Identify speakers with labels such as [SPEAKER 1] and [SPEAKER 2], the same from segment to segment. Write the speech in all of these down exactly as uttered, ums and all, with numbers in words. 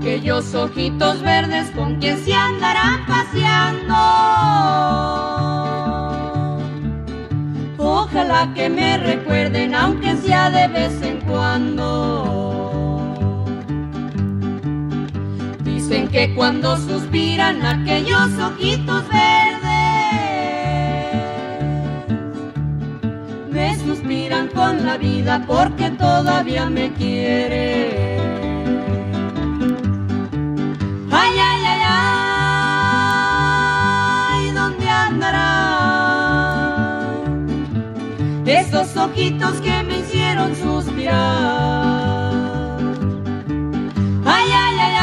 [SPEAKER 1] aquellos ojitos verdes con quien se andará paseando. Ojalá que me recuerden, aunque sea de vez en cuando. Dicen que cuando suspiran aquellos ojitos verdes, me suspiran con la vida porque todavía me quieren. Ay, ay, ay, ay, ¿dónde andarán esos ojitos que me hicieron suspirar? Ay, ay, ay,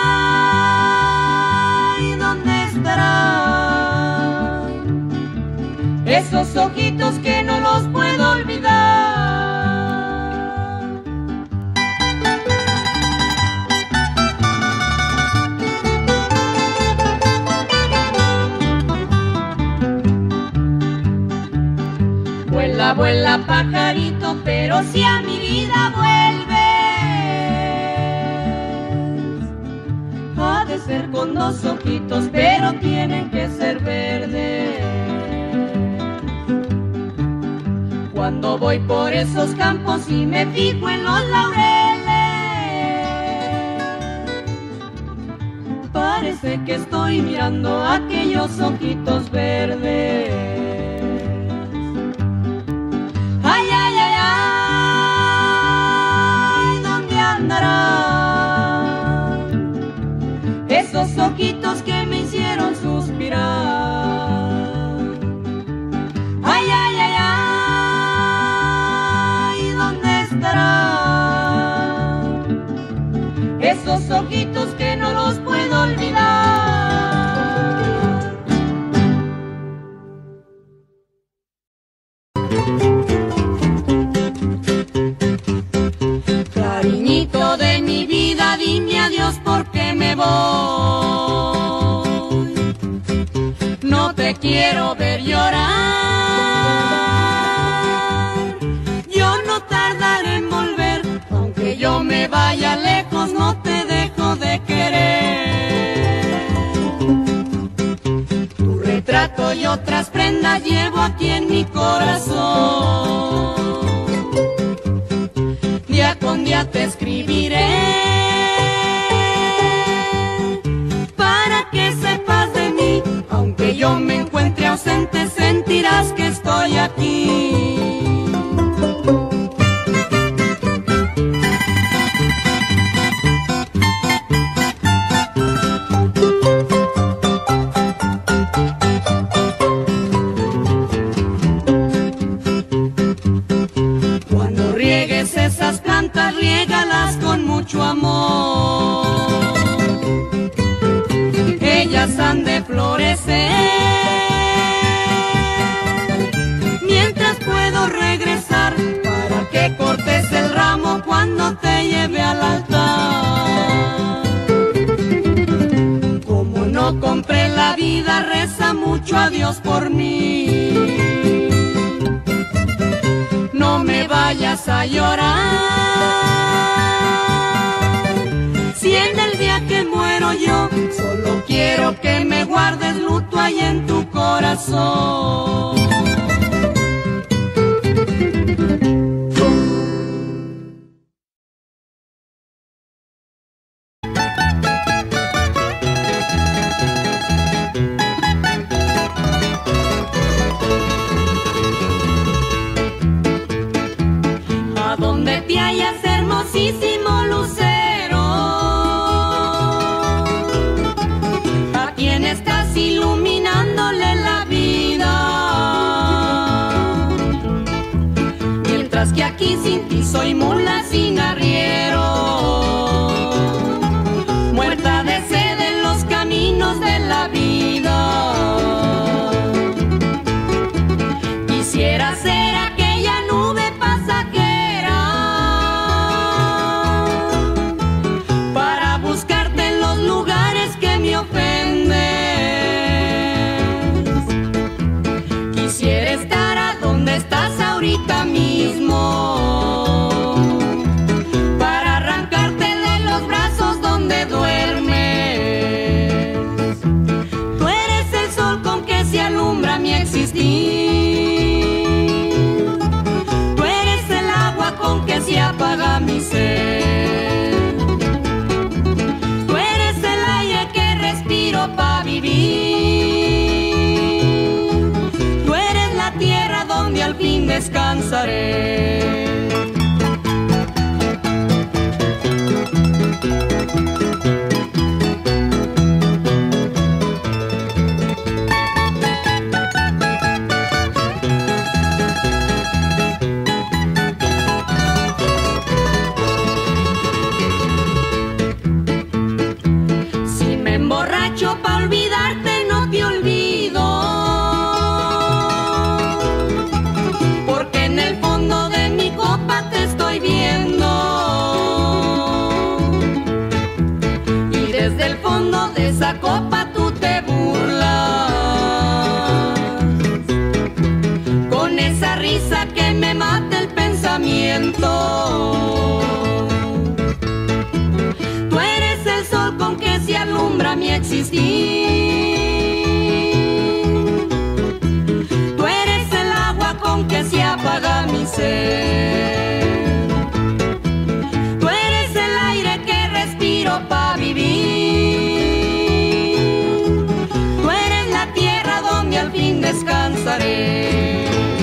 [SPEAKER 1] ay, ¿dónde estarán esos ojitos que no los puedo olvidar? Vuela, vuela, pajarito, pero si a mi vida vuelves, ha de ser con dos ojitos, pero tienen que ser verdes. Cuando voy por esos campos y me fijo en los laureles, parece que estoy mirando aquellos ojitos verdes. Ay, ay, ay, ay, ¿dónde andarán esos ojitos que me hicieron suspirar? Ay, ay, ay, ay, ¿dónde estarán esos ojitos que no los puedo olvidar? Cariñito de mi vida, dime adiós porque me voy. No te quiero ver llorar. Yo no tardaré en volver, aunque yo me vaya lejos, no te dejo de querer. Tu retrato y otras prendas llevo aquí en mi corazón. Día con día te escribiré, para que sepas de mí. Aunque yo me encuentre ausente, sentirás que estoy aquí. Esas plantas riégalas con mucho amor, ellas han de florecer. Mientras puedo regresar para que cortes el ramo cuando te lleve al altar. Como no compré la vida, reza mucho a Dios por mí. No me vayas a llorar, si en el día que muero yo, solo quiero que me guardes luto ahí en tu corazón. Donde te hallas, hermosísimo lucero, a quien estás iluminándole la vida. Mientras que aquí sin ti soy mula sin arriero, muerta de sed en los caminos de la vida. Quisiera ser aquella nube pasajera ofendes. Quisiera estar a donde estás ahorita mismo, para arrancarte de los brazos donde duele. descansaré. Pa' olvidarte no te olvido, porque en el fondo de mi copa te estoy viendo, y desde el fondo de esa copa tú te burlas, con esa risa que me mata el pensamiento. Con que se alumbra mi existir, tú eres el agua con que se apaga mi ser, tú eres el aire que respiro pa' vivir, tú eres la tierra donde al fin descansaré.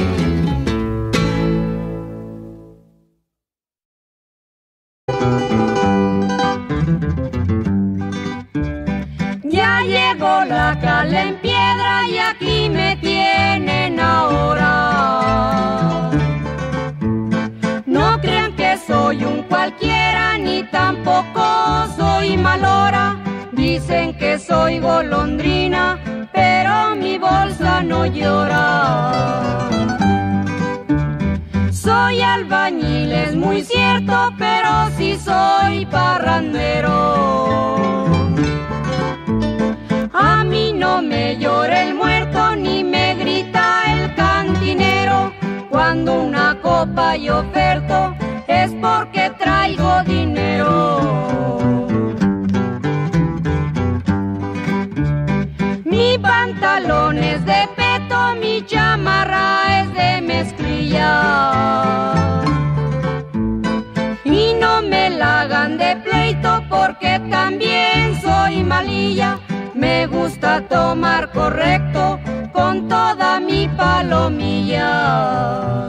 [SPEAKER 1] Ya llegó la cala en piedra y aquí me tienen ahora. No crean que soy un cualquiera ni tampoco soy malora. Dicen que soy golondrina, pero mi bolsa no llora. Soy albañil, es muy cierto, pero sí soy parrandero. A mí no me llora el muerto ni me grita el cantinero. Cuando una copa yo oferto es porque traigo dinero. Mi pantalón es de peto, mi chamarra es de mezclilla. Y no me la hagan de pleito porque también soy malilla. Me gusta tomar correcto con toda mi palomilla.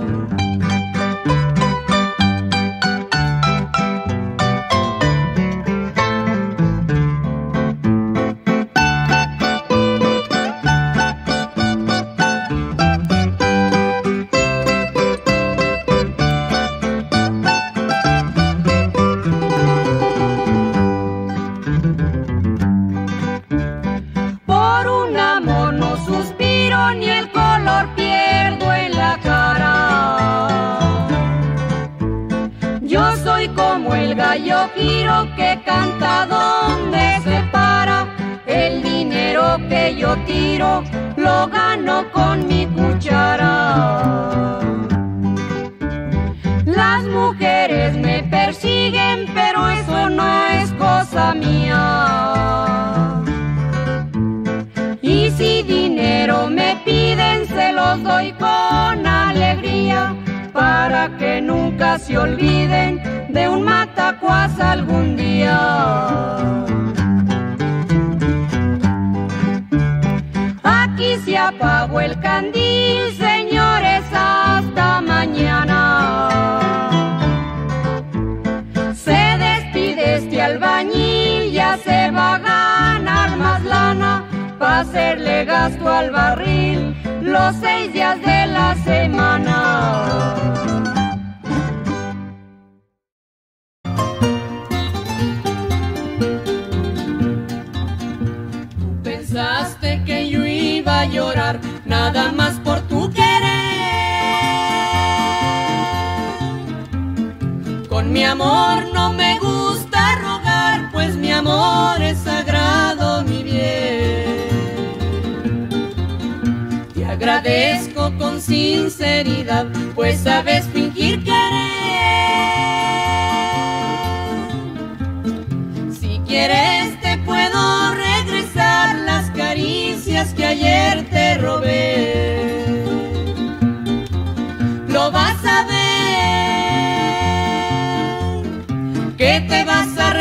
[SPEAKER 1] Yo giro que canta donde se para. El dinero que yo tiro lo gano con mi cuchara. Las mujeres me persiguen, pero eso no es cosa mía. Y si dinero me piden, se los doy con alegría, para que nunca se olviden de un matacuás algún día. Aquí se apagó el candil, señores, hasta mañana. Se despide este albañil, ya se va a ganar más lana, pa' hacerle gasto al barril los seis días de la semana.
[SPEAKER 2] Pensaste que yo iba a llorar nada más por tu querer. Con mi amor no me gusta rogar, pues mi amor es sagrado, mi bien. Te agradezco con sinceridad, pues sabes fingir querer. Si quieres te puedo regresar las caricias que ayer te robé. Lo vas a ver, que te vas a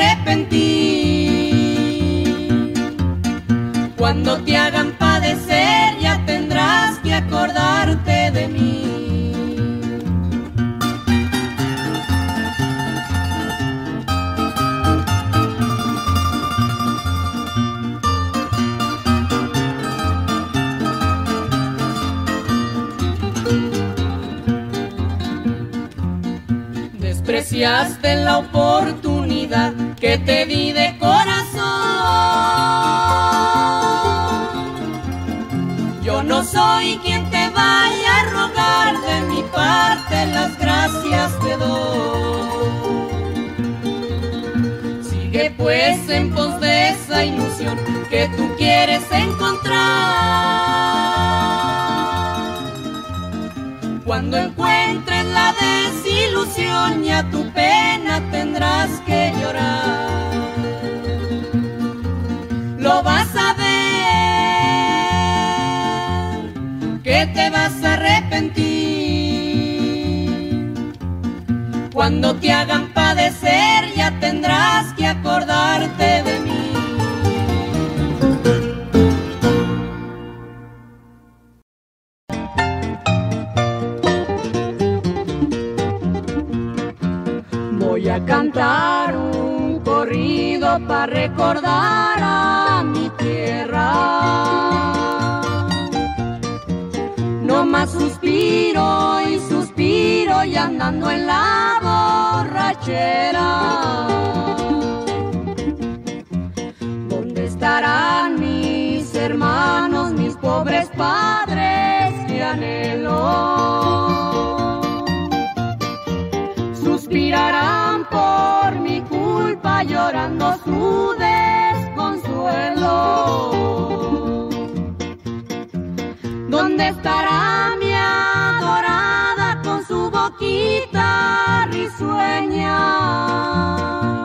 [SPEAKER 2] arrepentir. Cuando te hagan padecer ya tendrás que acordarte de mí.
[SPEAKER 1] despreciaste la oportunidad que te di de corazón. Yo no soy quien te vaya a rogar, de mi parte las gracias te doy. Sigue pues en pos de esa ilusión que tú quieres encontrar. Cuando encuentres la desilusión, ya tu pena tendrás que llorar. Lo vas a ver, que te vas a arrepentir. Cuando te hagan padecer, ya tendrás que acordarte de mí. Voy a cantar un corrido para recordar a mi tierra. No más suspiro y suspiro y andando en la borrachera. ¿Dónde estarán mis hermanos, mis pobres padres que anhelo? Suspirarán por mi culpa, llorando su desconsuelo. ¿Dónde estará mi adorada con su boquita risueña?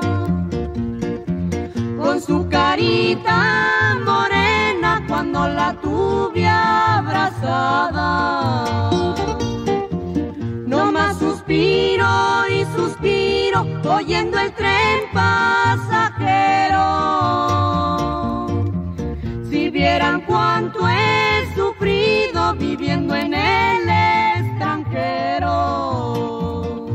[SPEAKER 1] Con su carita morena cuando la tuve abrazada. No más suspiro y suspiro oyendo el tren pasajero. Si vieran cuánto he sufrido viviendo en el extranjero.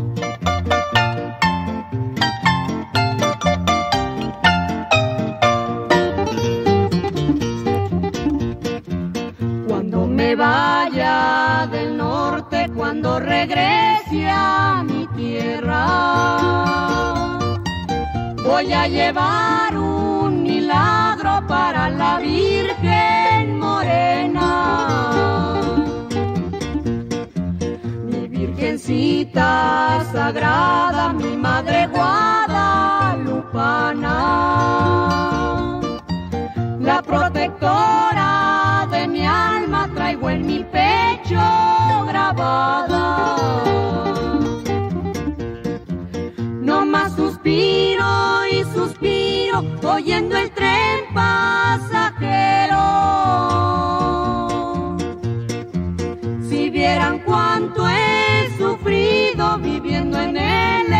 [SPEAKER 1] Cuando me vaya del norte, cuando regrese a mi tierra, voy a llevar un milagro para la Virgen Morena. Mi Virgencita sagrada, mi Madre guadalupana, la protectora de mi alma, traigo en mi pecho grabada. No más suspiro y suspiro oyendo el tren pasajero. Si vieran cuánto he sufrido viviendo en el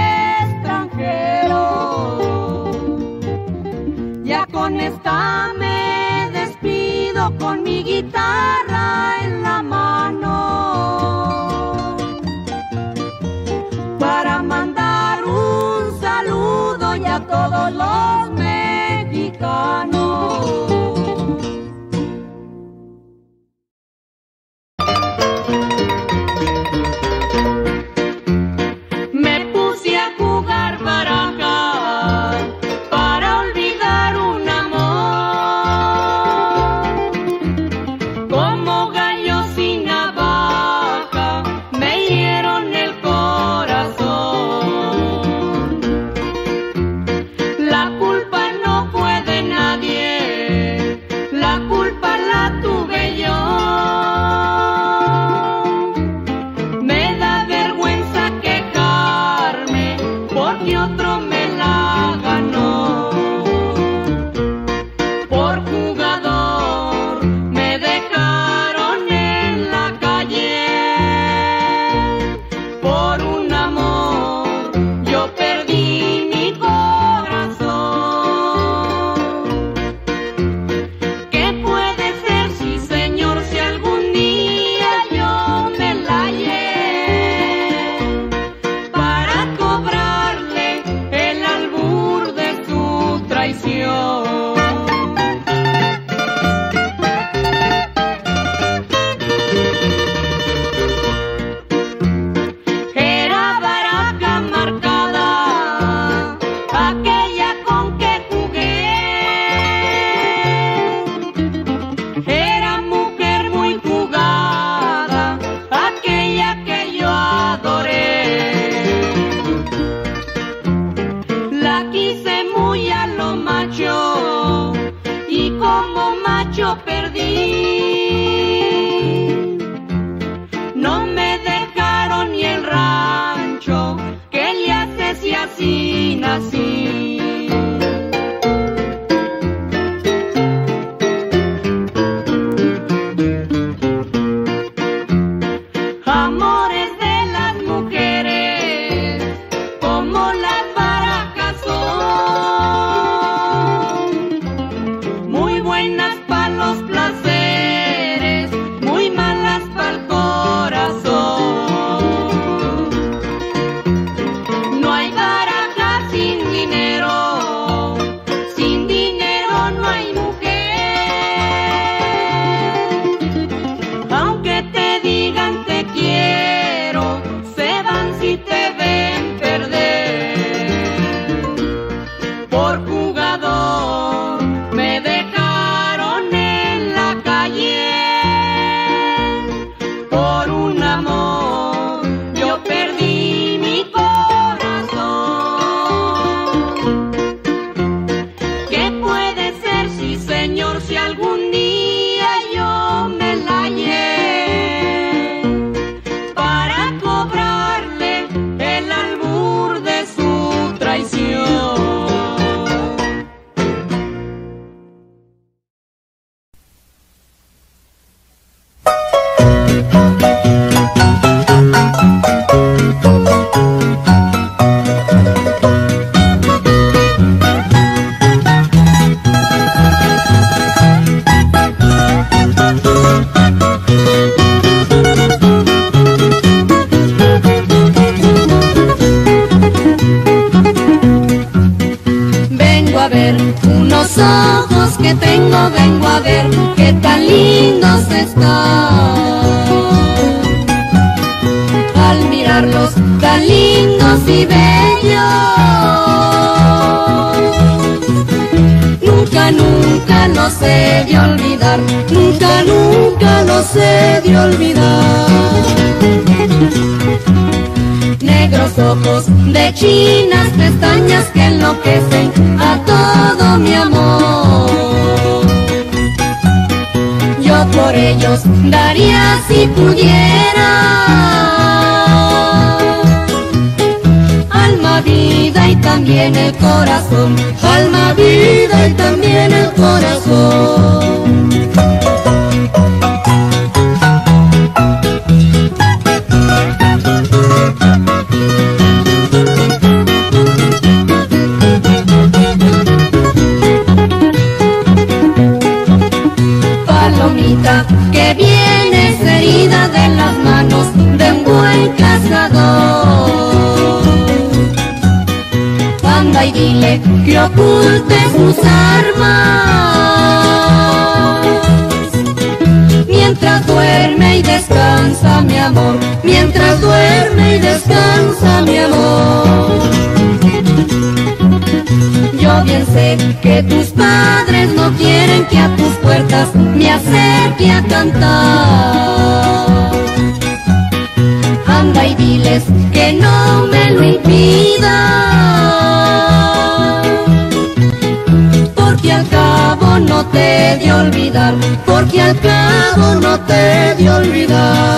[SPEAKER 1] extranjero. Ya con esta me despido con mi guitarra en la mano, para mandar un saludo y a todos los mexicanos. Me puse a jugar baraja para olvidar un amor. Como gallo sin navaja me hirieron el corazón. La culpa no fue de nadie, la culpa la tuve yo. Me da vergüenza quejarme porque otro me la ganó. Por jugador me dejaron en la calle. Por un amor yo perdí mi corazón. ¿Qué puede ser, sí señor, si algún día yo me la hallé para cobrarle así nací. Amores de las mujeres, como las barajas son, muy buenas para los placeres, muy malas para el corazón. No hay barajas sin dinero, sin dinero no hay mujer. Aunque te digan te quiero, se van si te ven perder. Por jugador me dejaron en la calle, por un amor yo perdí mi corazón. ¿Qué puede ser, sí señor, si algún día yo me la hallé para cobrarle el albur de su traición? Vengo a ver unos ojos que tengo, vengo a ver qué tan lindos están. Al mirarlos tan lindos y bellos, nunca, nunca los he de olvidar, nunca, nunca los he de olvidar. Negros ojos de chinas pestañas que enloquecen a todo mi amor. Yo por ellos daría si pudiera alma, vida y también el corazón, alma, vida y también el corazón. Palomita que vienes herida de las manos de un buen cazador, anda y dile que oculte sus armas, mientras duerme y descansa mi amor, mientras duerme y descansa mi amor. Yo bien sé que tus padres no quieren que a tus puertas me acerque a cantar. Anda y diles que no me lo impida, porque al cabo no te he de olvidar, porque al cabo no te he de olvidar.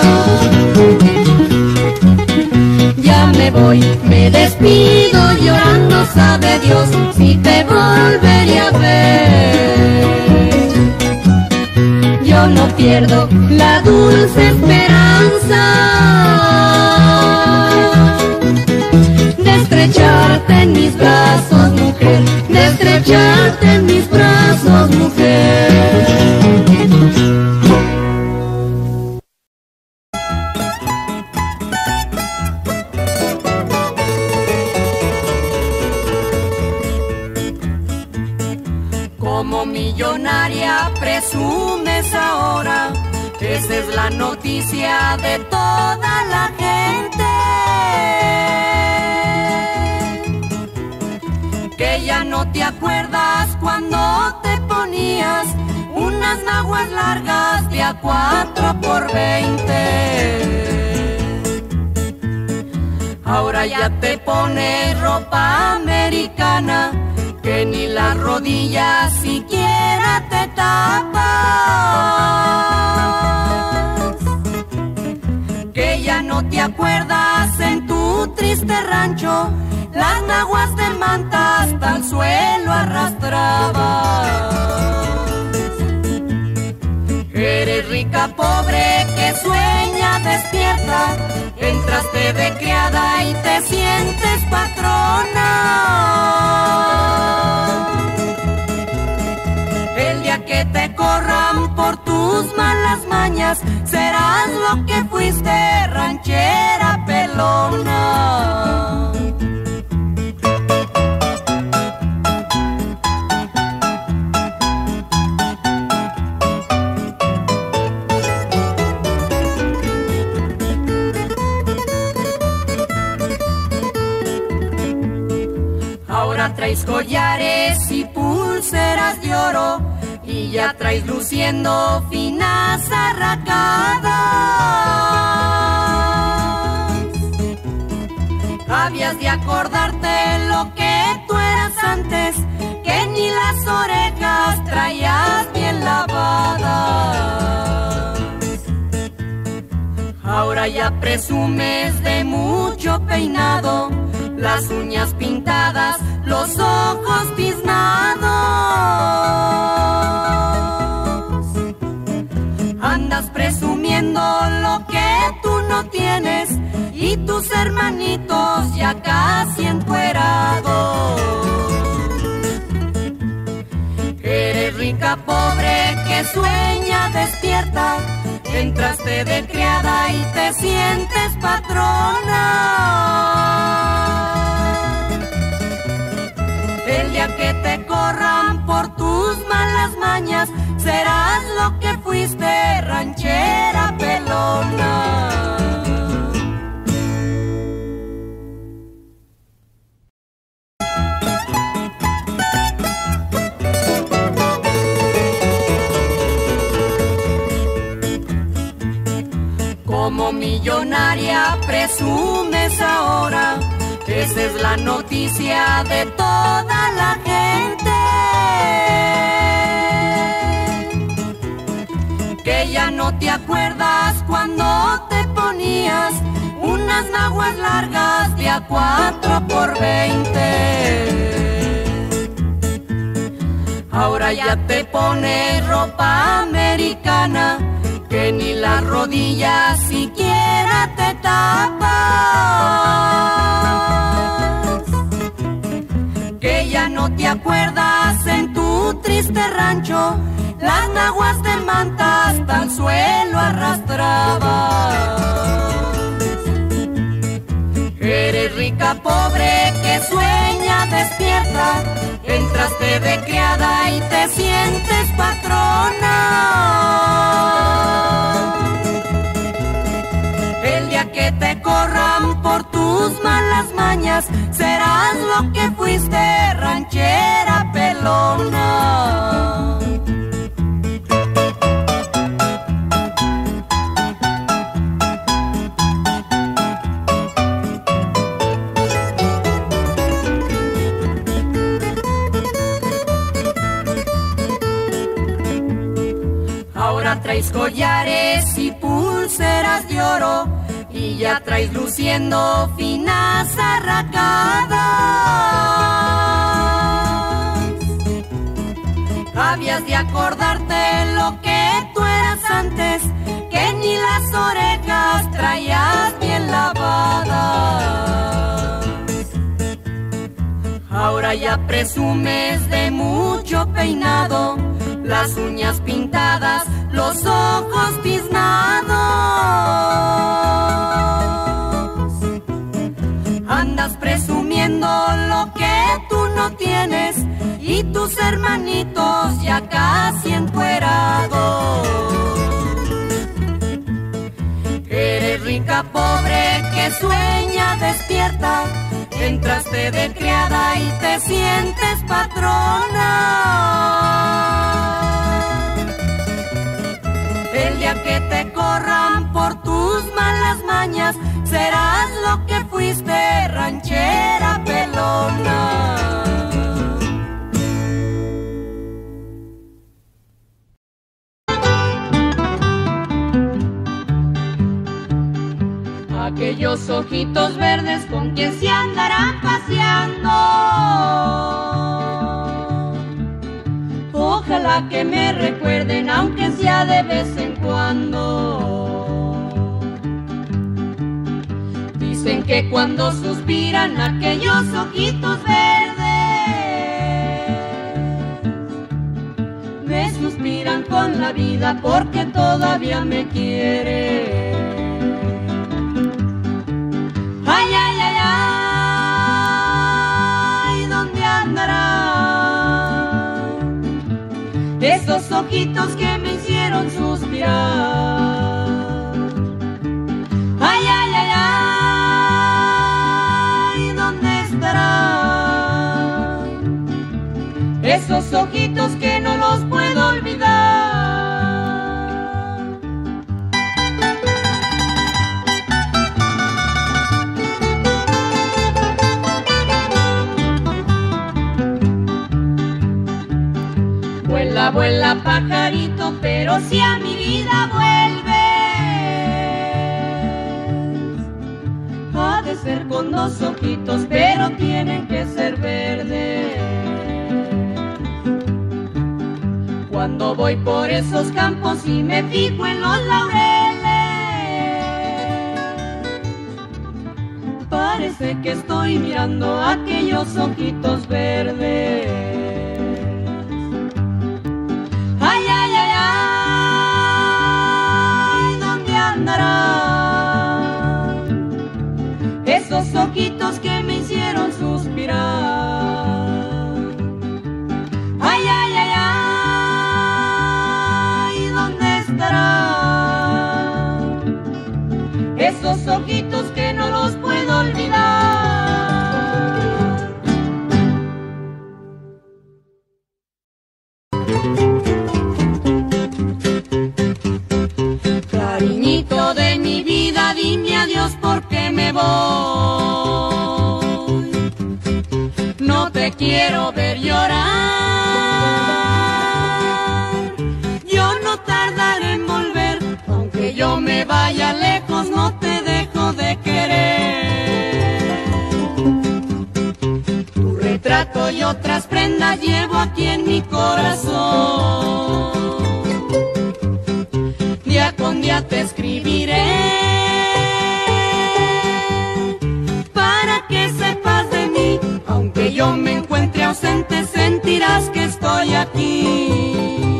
[SPEAKER 1] Ya me voy, me despido llorando, sabe Dios si te volveré a ver. Yo no pierdo la dulce esperanza de estrecharte en mis brazos, mujer, de estrecharte en mis brazos, mujer. Como millonaria presumes ahora, esa es la noticia de toda la gente, que ya no te acuerdas cuando te ponías unas naguas largas de a cuatro por veinte. Ahora ya te pones ropa americana que ni las rodillas siquiera te tapas, que ya no te acuerdas en tu triste rancho las naguas de manta hasta el suelo arrastrabas. Eres rica, pobre, que sueña, despierta, entraste de criada y te sientes patrona. El día que te corran por tus malas mañas, serás lo que fuiste, ranchera pelona. Ahora traes collares y pulseras de oro, y ya traes luciendo finas arracadas. Habías de acordarte lo que tú eras antes, que ni las orejas traías bien lavadas. Ahora ya presumes de mucho peinado, las uñas pintadas, los ojos tiznados. Andas presumiendo lo que tú no tienes, y tus hermanitos ya casi encuerados. Eres rica, pobre, que sueña, despierta, entraste de criada y te sientes patrona. El día que te corran por tus malas mañas, serás lo que fuiste, ranchera pelona. Como millonaria presumes ahora, esa es la noticia de toda la gente, que ya no te acuerdas cuando te ponías unas naguas largas de a cuatro por veinte. Ahora ya te pones ropa americana, que ni las rodillas siquiera te tapas, que ya no te acuerdas en tu triste rancho, las naguas de manta hasta el suelo arrastrabas. Eres rica, pobre, que sueña, despierta, entraste de criada y te sientes patrona. El día que te corran por tus malas mañas, serás lo que fuiste, ranchera pelona. Ahora traes collares y pulseras de oro, y ya traes luciendo finas arracadas. Habías de acordarte lo que tú eras antes, que ni las orejas traías bien lavadas. Ahora ya presumes de mucho peinado, las uñas pintadas, los ojos tiznados. Andas presumiendo lo que tú no tienes, y tus hermanitos ya casi encuerados. Eres rica, pobre, que sueña, despierta, entraste de criada y te sientes patrona. El día que te corran por tus malas mañas, serás lo que fuiste, ranchera pelona. Aquellos ojitos verdes con quien se han
[SPEAKER 2] andarán paseando. Ojalá que me recuerden, aunque sea de vez en cuando. Dicen que cuando suspiran aquellos ojitos verdes, me suspiran con la vida porque todavía me quieren. Ay, ay, ay, ay, ¿dónde andarán esos ojitos que me hicieron suspirar? Ay, ay, ay, ay, ¿dónde estarán esos ojitos que no los puedo olvidar? Vuela, vuela, pajarito, pero si a mi vida vuelves, ha de ser con dos ojitos, pero tienen que ser verdes. Cuando voy por esos campos y me fijo en los laureles, parece que estoy mirando aquellos ojitos verdes. Ay, ay, ay, ay, ¿dónde andarán esos ojitos que me hicieron suspirar? Ay, ay, ay, ay, ¿dónde estarán esos ojitos que no los puedo olvidar? Cariñito de mi vida, dime adiós porque me voy. No te quiero ver llorar. Yo no tardaré en volver, aunque yo me vaya lejos, no te dejo de querer. Tu retrato y otras prendas llevo aquí en mi corazón. Día con día te escribiré, para que sepas de mí. Aunque yo me encuentre ausente, sentirás que estoy aquí.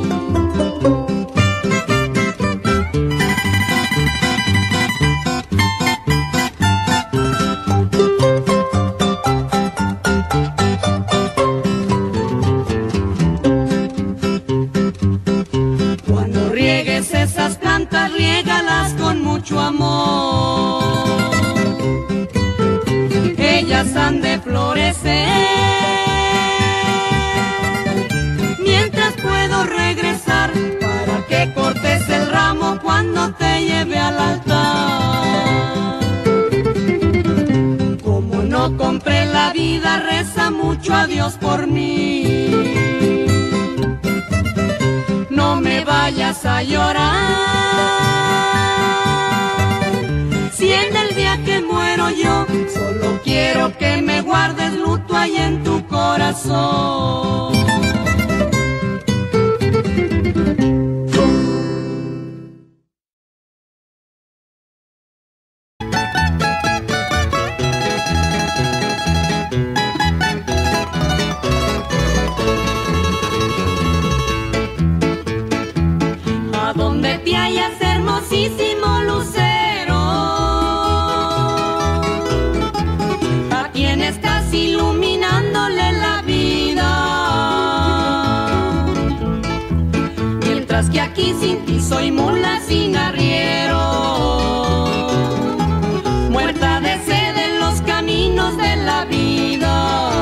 [SPEAKER 2] Cuando riegues esas plantas, riégalas con mucho amor. Ellas han de florecer mientras puedo regresar, para que cortes el ramo cuando te lleve al altar. Como no compré la vida, reza mucho a Dios por mí. No me vayas a llorar, si en el día que muero yo, solo quiero que me guardes luto ahí en tu corazón. A donde te hallas, hermosísimo lucero, a quien estás iluminándole la vida, mientras que aquí sin ti soy mula sin arriero, muerta de sed en los caminos de la vida.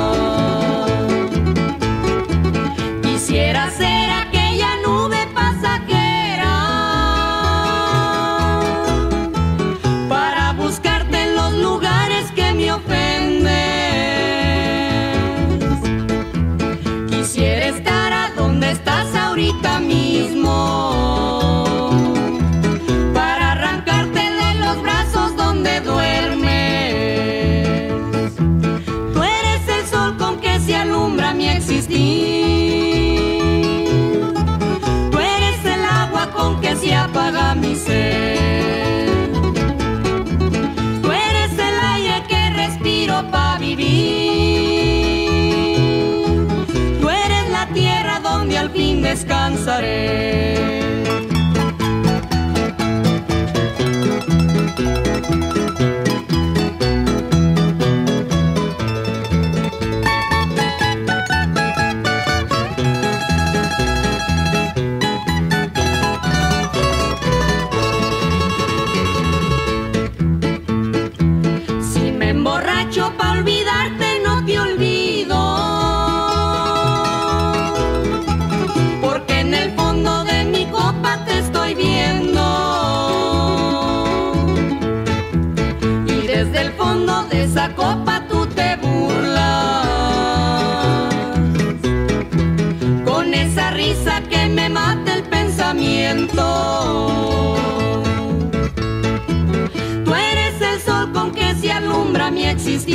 [SPEAKER 2] Quisiera ser aquella nube pasajera para buscarte en los lugares que me ofenden. Quisiera estar a donde estás ahorita mismo, para arrancarte de los brazos donde duermes.
[SPEAKER 1] fin descansaré.
[SPEAKER 2] Pa' olvidarte no te olvido, porque en el fondo de mi copa te estoy viendo, y desde el fondo de esa copa tú te burlas, con esa risa que me mata el pensamiento. Alumbra mi existir.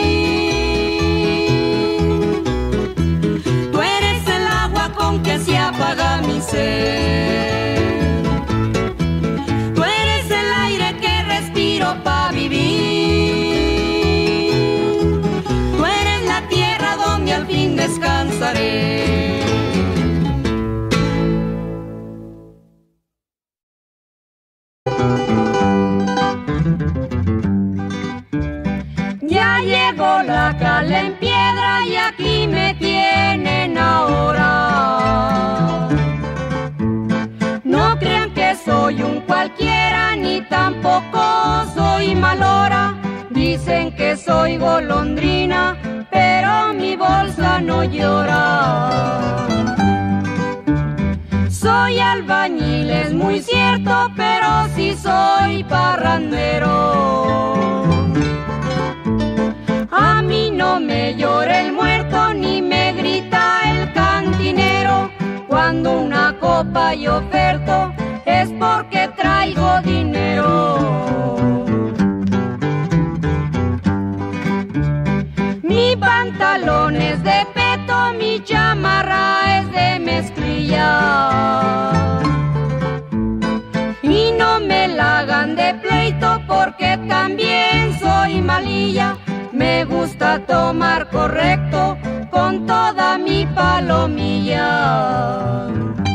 [SPEAKER 2] Tú eres el agua con que se apaga mi ser. Tú eres el aire que respiro para vivir. Tú eres la tierra donde al fin descansaré.
[SPEAKER 1] Llegó la cal en piedra y aquí me tienen ahora. No crean que soy un cualquiera ni tampoco soy malora. Dicen que soy golondrina, pero mi bolsa no llora. Soy albañil, es muy cierto, pero sí soy parrandero. A mí no me llora el muerto ni me grita el cantinero. Cuando una copa yo oferto es porque traigo dinero. Mi pantalón es de peto, mi chamarra es de mezclilla. Y no me la hagan de pleito porque también soy malilla. Me gusta tomar correcto con toda mi palomilla.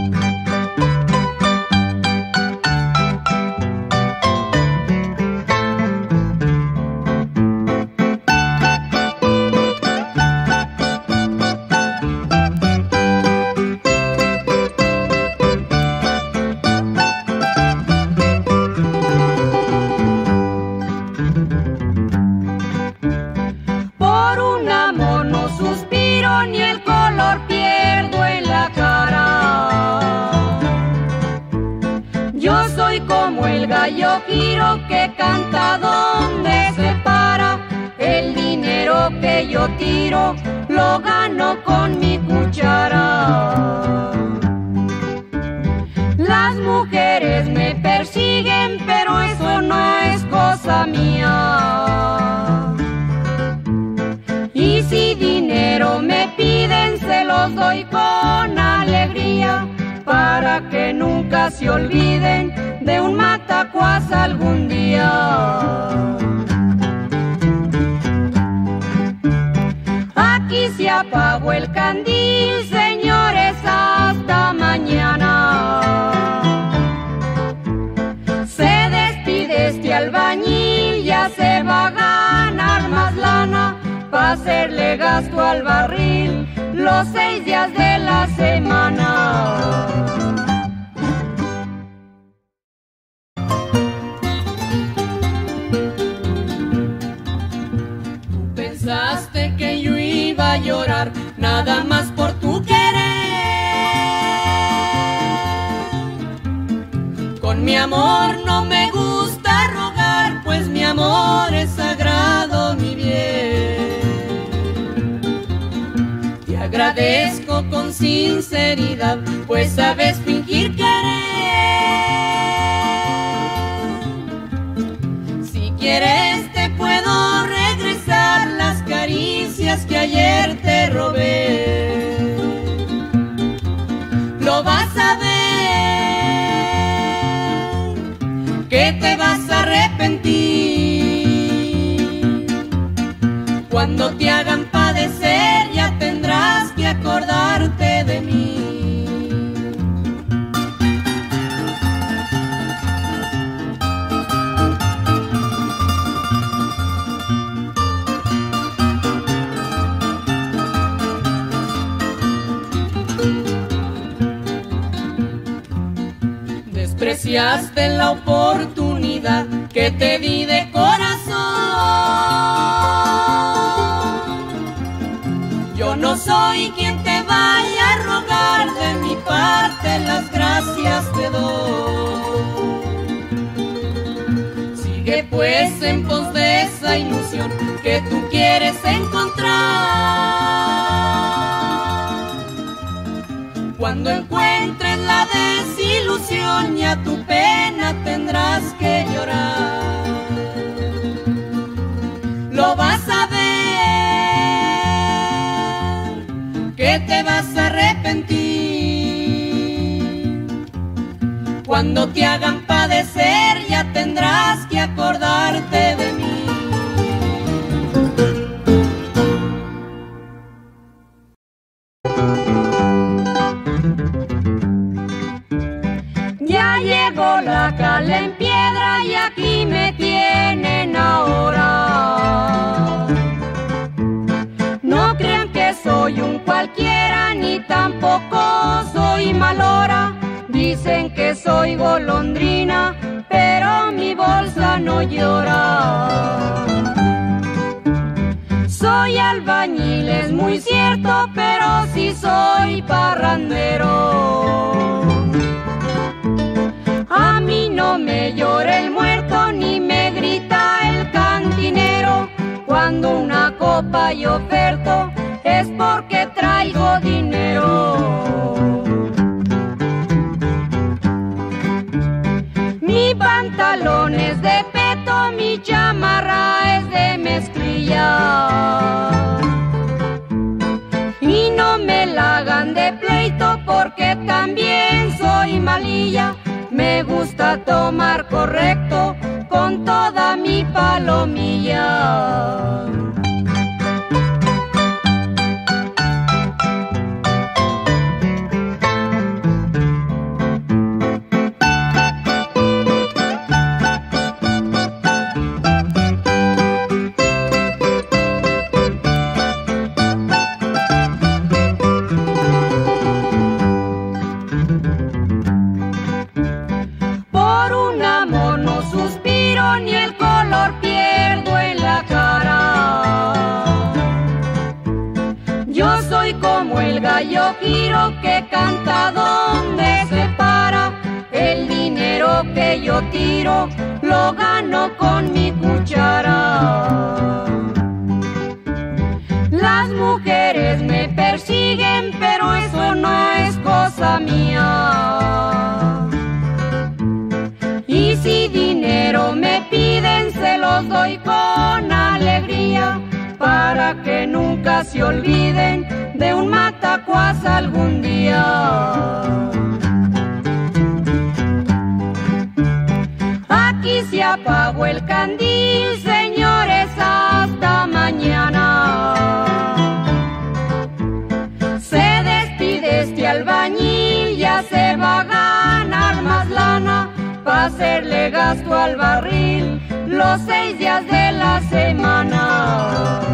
[SPEAKER 1] Yo giro que canta donde se para. El dinero que yo tiro lo gano con mi cuchara. Las mujeres me persiguen, pero eso no es cosa mía. Y si dinero me piden, se los doy con alegría, para que nunca se olviden de un matacuás algún día. Aquí se apagó el candil, señores, hasta mañana. Se despide este albañil, ya se va a ganar más lana, pa' hacerle gasto al barril los seis días de la semana.
[SPEAKER 2] Pensaste que yo iba a llorar nada más por tu querer. Con mi amor no me gusta rogar, pues mi amor es sagrado, mi bien. Te agradezco con sinceridad, pues sabes fingir querer. Si quieres te puedo regresar las caricias que ayer te robé. Lo vas a ver, que te vas a arrepentir. Cuando te hagan padecer ya tendrás que acordarte de mí.
[SPEAKER 1] despreciaste la oportunidad que te di de corazón. Yo no soy quien te vaya a rogar, de mi parte las gracias te doy. Sigue pues en pos de esa ilusión que tú quieres encontrar. Cuando encuentres la desilusión, ya tu pena tendrás que llorar. Lo vas a ver, que te vas a arrepentir. Cuando te hagan padecer, ya tendrás que acordarte de mí.
[SPEAKER 2] Ya llegó la cal en piedra y aquí me tienen ahora. No crean que soy un cualquiera, ni tampoco soy malora. Dicen que soy golondrina, pero mi bolsa no llora. Soy albañil, es muy cierto, pero sí soy parrandero. A mí no me llora el muerto, ni me grita el cantinero. Cuando una copa yo oferto, es porque traigo dinero. Mi pantalón es de peto, mi chamarra es de mezclilla. Y no me la hagan de pleito, porque también soy malilla. Me gusta tomar correcto con toda mi palomilla. Yo giro que canta donde se para. El dinero que yo tiro lo gano con mi cuchara. Las mujeres me persiguen, pero eso no es cosa mía. Y si dinero me piden, se los doy con alegría, para que nunca se olviden de un matacuás algún día. Aquí se apagó el candil, señores, hasta mañana. Se despide este albañil, ya se va a ganar más lana, pa' hacerle gasto al barril los seis días de la semana.